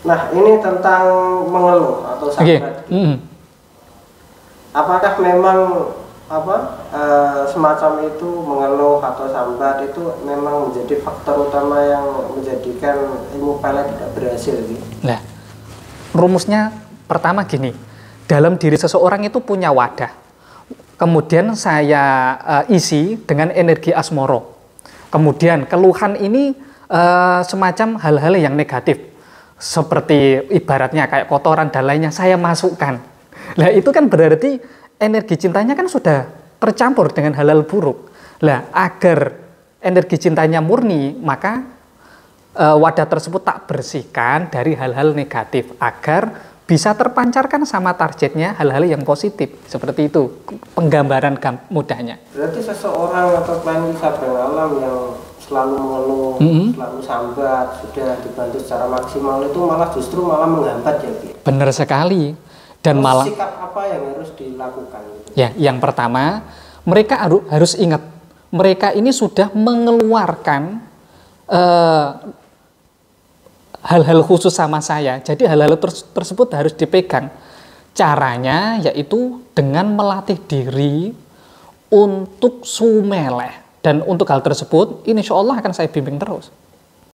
Nah, ini tentang mengeluh atau sambat. Apakah memang semacam itu, mengeluh atau sambat itu memang menjadi faktor utama yang menjadikan ilmu pelet tidak berhasil gitu? Nah, rumusnya pertama gini, dalam diri seseorang itu punya wadah. Kemudian saya isi dengan energi asmoro. Kemudian keluhan ini semacam hal-hal yang negatif. Seperti ibaratnya kayak kotoran dan lainnya saya masukkan. Nah itu kan berarti energi cintanya kan sudah tercampur dengan hal-hal buruk. Nah agar energi cintanya murni, maka wadah tersebut tak bersihkan dari hal-hal negatif agar bisa terpancarkan sama targetnya hal-hal yang positif. Seperti itu penggambaran mudahnya. Berarti seseorang atau klien wisata alam yang selalu mengeluh, selalu sambat, sudah dibantu secara maksimal itu malah justru menghambat ya, Bi? Benar sekali. Dan terus malah sikap apa yang harus dilakukan gitu? Ya, yang pertama mereka harus ingat, mereka ini sudah mengeluarkan hal-hal khusus sama saya. Jadi hal-hal tersebut harus dipegang. Caranya yaitu dengan melatih diri untuk sumeleh. Dan untuk hal tersebut, insya Allah akan saya bimbing terus.